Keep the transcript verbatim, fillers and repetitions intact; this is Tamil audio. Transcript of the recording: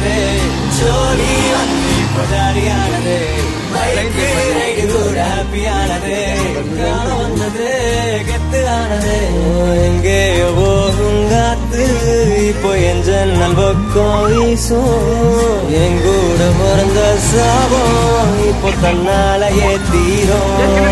ஆனதே ஜோடி வந்து இப்போ ஜாலியானதே பைக்கு ரைடு கூட ஹாப்பியானதே காண வந்தது கெத்து ஆனதே எங்கேயோ போகும் காத்து இப்போ என் ஜன்னல் பக்கம் வீசும் எங்கூட பிறந்த சாபம் இப்போ தன்னாலேயே தீரும்